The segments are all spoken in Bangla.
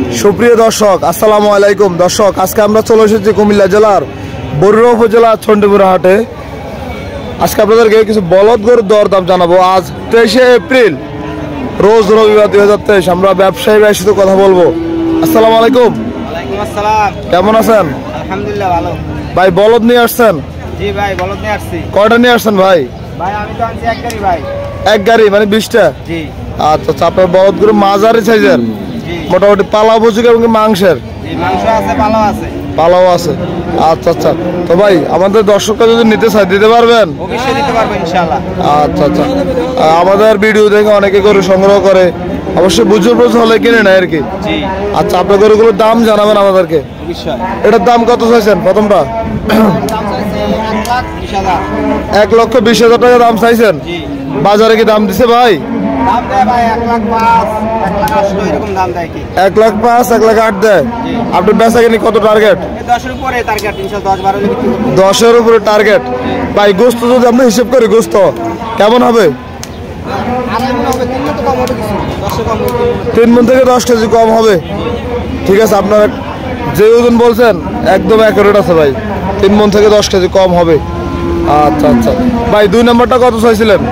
সুপ্রিয় দর্শক আসসালামু আলাইকুম। দর্শক আজকে আমরা চলে এসেছি কুমিল্লা জেলার বরুড়া উপজেলা চণ্ডীপুর হাটে। আজকে আপনাদেরকে কিছু বলদ গরুর দরদাম জানাবো। আজ 23শে এপ্রিল, রোজ রবিবার 2023। আমরা ব্যবসায়ী ভাইয়ের সাথে কথা বলবো। আসসালামু আলাইকুম। ওয়ালাইকুম আসসালাম। কেমন আছেন? আলহামদুলিল্লাহ ভালো। ভাই বলদ নিয়ে আসছেন? জি ভাই বলদ নিয়ে আসছি। কয়টা নিয়ে আসছেন ভাই? ভাই আমি তো আনছি এক গাড়ি ভাই। এক গাড়ি মানে 20টা? জি। আচ্ছা আচ্ছা, আপনার বলদ গরু মাঝারি সাইজের, জি মোটামুটি পালা বুঝুক এবং মাংসের? জি, মাংস আছে, পালাও আছে। পালাও আছে। আচ্ছা আচ্ছা, তো ভাই আমাদের দর্শকরা যদি নিতে চায় দিতে পারবেন? অবশ্যই দিতে পারবো ইনশাআল্লাহ। আচ্ছা আচ্ছা, আমাদের ভিডিও দেখে অনেকে গরু সংগ্রহ করে, অবশ্যই বুঝে হলে কিনে নেয় আর কি। জি। আচ্ছা, আপনার গরুগুলোর দাম জানাবেন আমাদেরকে। অবশ্যই। এটার দাম কত চাইছেন প্রথমটা? দাম চাইছে 1,20,000। 1,20,000 টাকা দাম চাইছেন? জি। বাজারে কি দাম দিছে ভাই? দাম দেয় ভাই 1,05,000, 1,08,000 এরকম দাম দেয় কি? 1,05,000, 1,08,000 দেয়। জি। আপনার বেচা কিনি কত টার্গেট? 10-এর উপরে টার্গেট ইনশাআল্লাহ, 10-12 হলে বিক্রি করব। 10-এর উপরে টার্গেট। ভাই গোস্ত যদি আমরা হিসেব করি, গোস্ত কেমন হবে? আড়াই মণ হবে, 3 মণ তো কম হবে কিছু, 10 কম হবে। 3 মণ থেকে 10 কেজি কম হবে। ঠিক আছে, আপনার যে ওজন বলছেন একদম অ্যাকুরেট আছে ভাই। 3 মণ থেকে 10 কেজি কম হবে। আচ্ছা আচ্ছা ভাই, 2 নম্বরটা কত চাইছিলেন?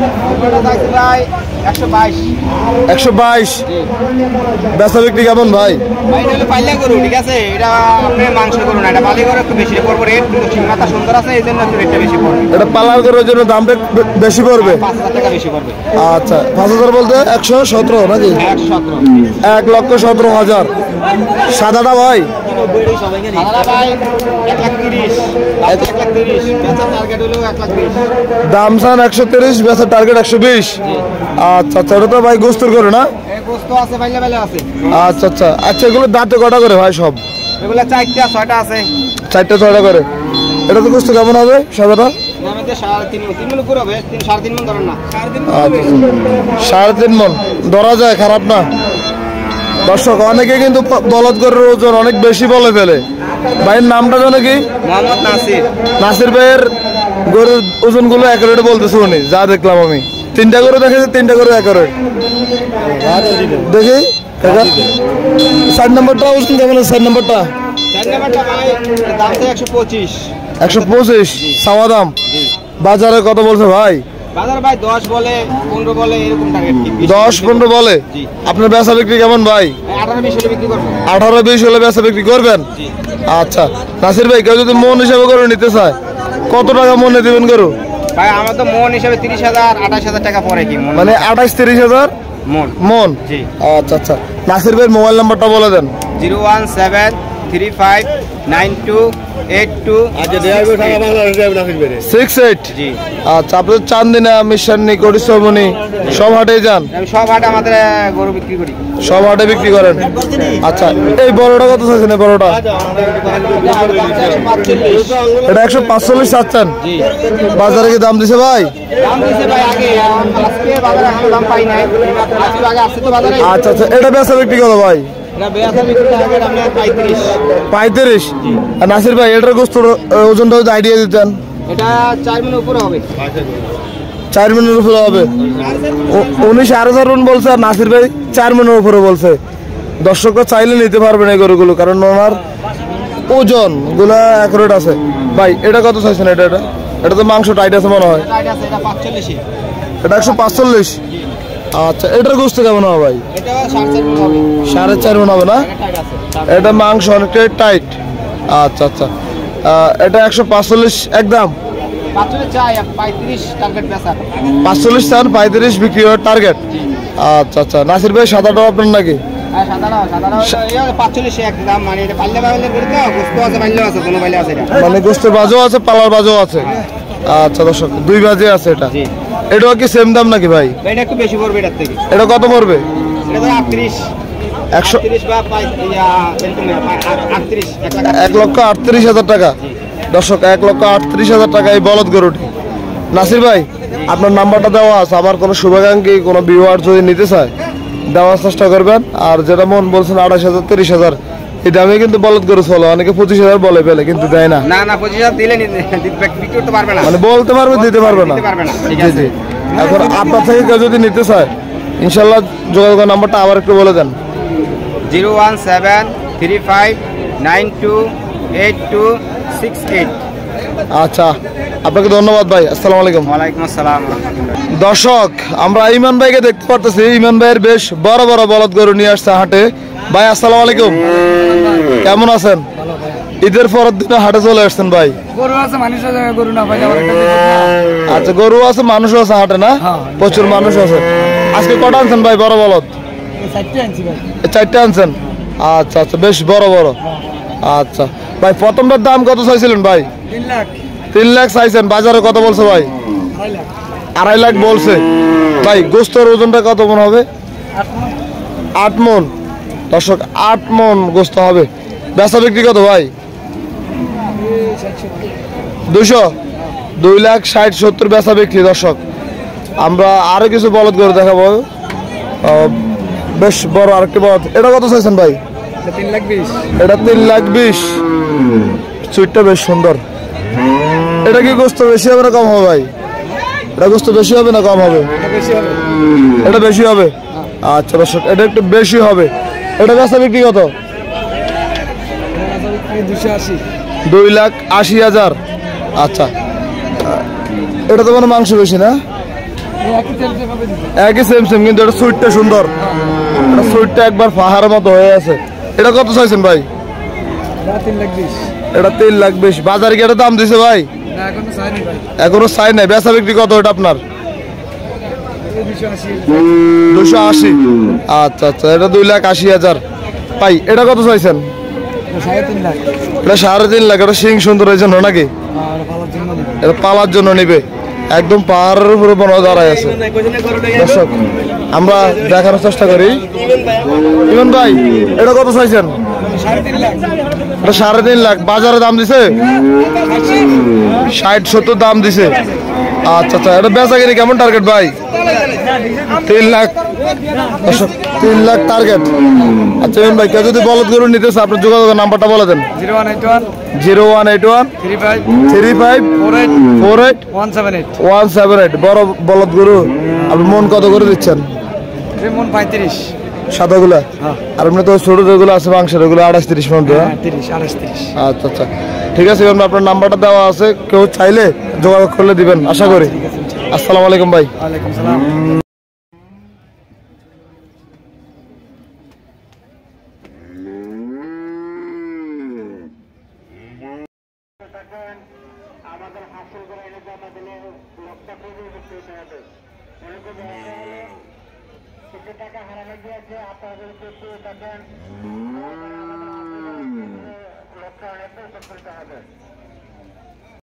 ভাই 122। 122। বেচা বিক্রি কেমন ভাই? ভাই এটা হলো পাল্লা গরু, ঠিক আছে? এটা আপনি মাংস গরু না, এটা পালি গরু, একটু বেশি পড়বে রেট। মাথা সুন্দর আছে, এই জন্য একটু রেটটা বেশি পড়বে। এটা পালার গরুর জন্য দামটা বেশি পড়বে। 5,000 টাকা বেশি পড়বে। আচ্ছা, 5,000 বলতে 117 নাকি? 117। 1,17,000। সাদাটা ভাই? সাদাটা ভাই 1,30,000। 1,30,000 বেচার টার্গেট হলো 1,30,000। দাম চান 130, বেচার টার্গেট 120। আচ্ছা আচ্ছা, এটা তো ভাই গোস্তের করে না? এই গোস্ত আছে, পাল্লা পাল্লা আছে। আচ্ছা আচ্ছা আচ্ছা, এগুলো দাঁতে কটা করে ভাই সব? এগুলা 4টা 6টা আছে। 4টা 6টা করে। এটা তো গোস্ত কেমন হবে সাদাটা? আমাদের 3.5 মণ উপরে হবে, 3.5 মণ ধরেন না। 3.5 মণ ধরা যায়, খারাপ না। দর্শক অনেকে কিন্তু বলদ গরুর ওজন অনেক বেশি বলে ফেলে। ভাইয়ের নামটা জানো কি? মোহাম্মদ নাসির। নাসির ভাইয়ের গরুর ওজন গুলো অ্যাকুরেট বলতেছে উনি, যা দেখলাম আমি। 3টা গরু দেখেছে, 3টা গরু অ্যাকুরেট দেখি। 4 নম্বরটা ওজন কেমন আছে? 4 নম্বরটা? 4 নম্বরটা ভাই দাম তো 125। 125 চাওয়া দাম। বাজারে কত বলছে ভাই? বাজার ভাই 10 বলে, 15 বলে, এরকম টার্গেট। 10-15 বলে। আপনার বেচা বিক্রি কেমন ভাই? 18-20 হলে বিক্রি করব। 18-20 হলে বেচা বিক্রি করবেন? আচ্ছা নাসির ভাই, কেউ যদি মন হিসাবে গরু নিতে চায় কত টাকা মনে দিবেন গরু? ভাই আমার তো মন হিসাবে 30,000, 28,000 টাকা পড়ে কি মন, মানে 28-30,000 মন। মন? জি। আচ্ছা আচ্ছা, নাসির ভাইয়ের মোবাইল নাম্বারটা বলে দেন। 01735928268। জি। আচ্ছা, আপনি চান্দিনা, মিশানি, করিসমনি সব হাটে যান? আমি সব হাটে আমাদের গরু বিক্রি করি। সব হাটে বিক্রি করেন? আচ্ছা, এই বড়টা কত চাইছেন? এই বড়টা এটা 145 চাচ্ছেন? বাজারে কি দাম দিছে ভাই? দাম দিছে ভাই আগে, আজকে বাজারে এখনো দাম পাই নাই। আজকে আগে আসছে তো বাজারে। আচ্ছা আচ্ছা, এটা বেচা বিক্রি কত ভাই? না বেচা বিক্রি টার্গেট আমরা 35। 35? আর নাসির ভাই এটার গোস্তের ওজনটা যদি আইডিয়া দিতেন? এটা 4 মণ উপরে হবে। 4 মণের উপরে হবে। 19,500 মণ বলছে, আর নাসির ভাই 4 মণের উপরে বলছে। দর্শকরা চাইলে নিতে পারবেন এই গরুগুলো, কারণ ওনার ওজন গুলা অ্যাকুরেট আছে। ভাই এটা কত চাইছেন? এটা এটা এটা তো মাংস টাইট আছে মনে হয়। এটা 45। এটা 145? আচ্ছা, এটার গোস্ত কেমন হবে ভাই? এটা 4.5 মণ হবে। 4.5 মণ হবে না? টাইট আছে। এটা মাংস অনেকটাই টাইট। আচ্ছা আচ্ছা, এটা 145 একদম? 45 চাই, 35 টার্গেট বেচা। 45 চান, 35 বিক্রি হওয়ার টার্গেট। আচ্ছা আচ্ছা, নাসির ভাই সাদাটাও আপনার নাকি? হ্যাঁ সাদারাও 45 একদম। মানে এটা পাল্লা পাল্লা করে তো গোস্ত আছে, পাল্লা আছে, কোনো পাল্লা আছে। এটা মানে গোস্তের বাজও আছে, পালার বাজও আছে। আচ্ছা দর্শক, 2 বাজে আছে এটা। এটাও কি সেম দাম নাকি ভাই? এটা একটু বেশি পড়বে এটার থেকে। এটা কত পড়বে? এটা তো 38 বা 1,38,000 টাকা। দর্শক 1,38,000 টাকা এই বলদ গরুটি। নাসির ভাই আপনার নাম্বারটা দেওয়া আছে, আমার কোনো শুভাকাঙ্ক্ষী কোনো ভিউয়ার যদি নিতে চায় দেওয়ার চেষ্টা করবেন। আর যেটা মন বলছেন 28,000 30,000 এই দামে কিন্তু বলদ গরু চলে, অনেকে 25,000 বলে ফেলে কিন্তু দেয় না। না 25,000 দিলে বিক্রি করতে পারবে না, মানে বলতে পারবে দিতে পারবে না। জি জি। এখন আপনার থেকে কেউ যদি নিতে চায় ইনশাল্লাহ যোগাযোগের নাম্বারটা আবার একটু বলে দেন। 01735928268। আচ্ছা, আপনাকে ধন্যবাদ ভাই। আসসালামু আলাইকুম। ওয়ালাইকুম আসসালাম। দর্শক, আমরা ইমান ভাইকে দেখতে পারতেছি। ইমান ভাইয়ের বেশ বড় বড় বলদ গরু নিয়ে আসছে হাটে। ভাই আসসালামু আলাইকুম, কেমন আছেন? ঈদের পরের দিনে হাটে চলে আসছেন ভাই। গরু আছে মানুষ আছে, গরু না পাইলে আচ্ছা, গরু আছে মানুষও আছে হাটে না? প্রচুর মানুষ আছে। আজকে কটা আনছেন ভাই বড় বলদ? চারটে আনছেন। আচ্ছা আচ্ছা, বেশ বড় বড়। আচ্ছা ভাই, প্রথমটার দাম কত চাইছিলেন ভাই? 3 লাখ। 3 লাখ চাইছেন, বাজারে কত বলছে ভাই? 2.5 লাখ বলছে। ভাই গোস্তের ওজনটা কত মন হবে? 8 মন। দর্শক, 8 মন গোস্ত হবে। বেচা বিক্রি কত ভাই? 200, 2,60,70 বেচা বিক্রি। দর্শক, আমরা আরো কিছু বলদ করে দেখাবো। বেশ বড় আরেকটি বলদ। এটা কত চাইছেন ভাই? 3,20,000। এটা 3,20,000। সুইটটা বেশ সুন্দর। এটা কি গোস্ত বেশি হবে না কম হবে ভাই? এটা গোস্ত বেশি হবে না কম হবে? এটা বেশি হবে। আচ্ছা দর্শক, এটা একটু বেশি হবে। এটা বেচা বিক্রি কত? 2,80,000। আচ্ছা, এটা তো মানে মাংস বেশি না? একই সেম সেম, কিন্তু এটা সুইটটা সুন্দর। এটা সুইটটা একবার পাহাড়ের মতো হয়ে আছে। এটা কত চাইছেন ভাই? 3,20,000। এটা 3,20,000। বাজারে কি এটা দাম দিছে ভাই? এখনো চাই নাই। বেচা বিক্রি কত এটা আপনার? 280। আচ্ছা আচ্ছা, এটা 2,80,000। ভাই এটা কত চাইছেন? 3.5 লাখ। এটা 3.5 লাখ। এটা সিং সুন্দর এই জন্য নাকি? এটা পালার জন্য নিবে। একদম পাহাড়ের উপরে বড় দাঁড়ায় আছে। দর্শক, আমরা দেখানোর চেষ্টা করি। ইমন ভাই, এটা কত চাইছেন? 3.5 লাখ। এটা 3.5 লাখ। বাজারে দাম দিছে 60-70 দাম দিছে। আচ্ছা আচ্ছা, এটা বেচা কিনে কেমন টার্গেট ভাই? 3 লাখ। দর্শক, 3 লাখ টার্গেট। আচ্ছা ইমন ভাই, কেউ যদি বলদ গরু নিতে চায় আপনার যোগাযোগের নাম্বারটা বলে দেন। 0181 35 48 178। বড় বলদ গরু আপনি মন কত করে দিচ্ছেন? মন 35। সাদাগুলা? আর এমনি তো ছোট যেগুলো আছে মাংসের, ওগুলো 28-30 মন। 30-28। আচ্ছা আচ্ছা, ঠিক আছে। আপনার নাম্বারটা দেওয়া আছে, কেউ চাইলে যোগাযোগ করলে দিবেন আশা করি। আসসালামু আলাইকুম ভাই। ওয়ালাইকুম সালাম। আমাদের হাসিল করে এনে জমা দিলে লোকটা খুবই উপকৃত হবে। এরকম কিছু টাকা হারানো গিয়েছে, আপনারা যদি পেয়ে থাকেন লোকটা অনেক উপকৃত হবে।